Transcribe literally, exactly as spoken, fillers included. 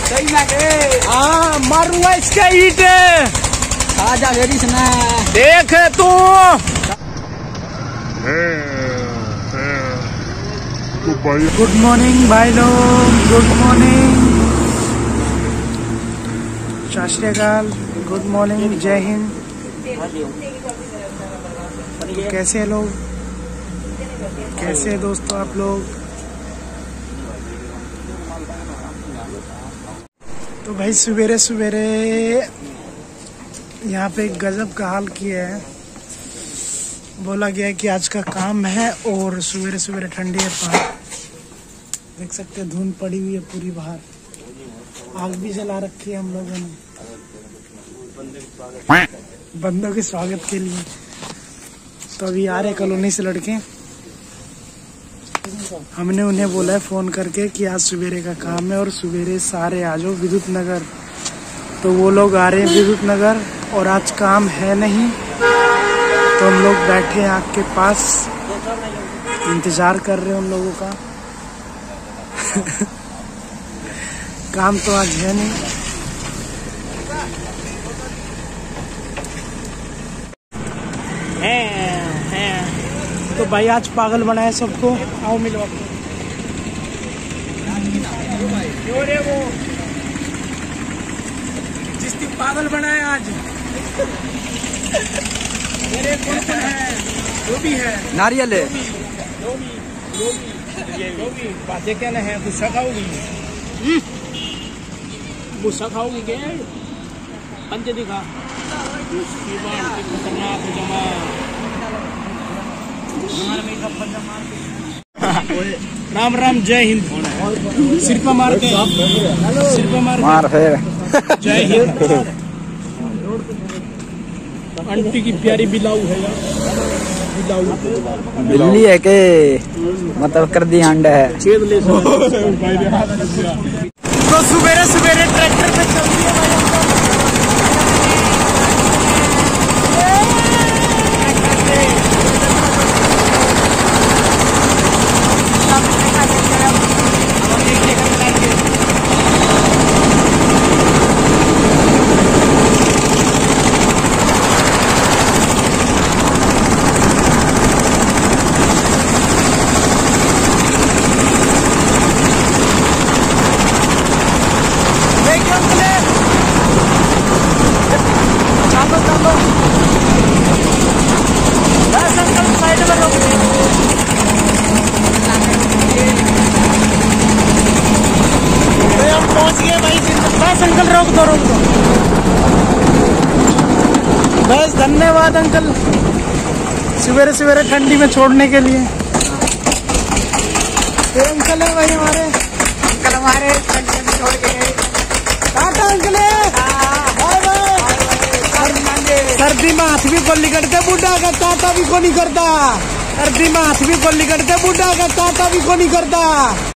हाँ मारूंगा इसके ईट। आजा वेरी सुना देख तू। गुड मॉर्निंग भाई लोग, गुड मॉर्निंग, सत श्री अकाल, गुड मॉर्निंग, जय हिंद। कैसे लोग, कैसे दोस्तों आप लोग? तो भाई सवेरे सवेरे यहाँ पे गजब का हाल किया है। बोला गया है कि आज का काम है और सवेरे सवेरे ठंडी है बाहर, देख सकते हैं धुंध पड़ी हुई है पूरी बाहर। आग भी जला रखी है हम लोगों ने बंदों के स्वागत के लिए। तो अभी आ रहे कॉलोनी से लड़के, हमने उन्हें बोला है फोन करके कि आज सवेरे का काम है और सवेरे सारे आ जाओ विद्युत नगर। तो वो लोग आ रहे हैं विद्युत नगर और आज काम है नहीं, तो हम लोग बैठे हैं आग के पास, इंतजार कर रहे हैं उन लोगों का। काम तो आज है नहीं। है, है। तो भाई आज पागल बनाए सबको, आओ मिलो आपको। वो जिस दिन पागल बनाए आज मेरे कौन कौन है? जो भी है नारियल है, बातें क्या ना है। गुस्सा खाओगी, गुस्सा खाओगी क्या? पंच दिखा खतरनाक जमा। राम राम, जय हिंद। सिर पर मार के, सिर पर मार मार फिर। जय हिंद। आंटी की प्यारी बिलाऊ है यार, बिलाऊ बिल्ली है के मतलब कर दी अंडा है। छेद ले तो सवेरे सवेरे ट्रैक्टर पे चल दिया अंकल। रोक दो, रोक दो बस। धन्यवाद अंकल सवेरे सवेरे ठंडी में छोड़ने के लिए। ये अंकल है भाई हमारे, अंकल हमारे ठंडी में छोड़ के गए। टाटा अंकल है, सर्दी में हाथ भी गोली करते बूढ़ा का टाटा भी को नहीं करता। सर्दी में हाथ भी गोली करते बूढ़ा का टाटा भी को नहीं करता।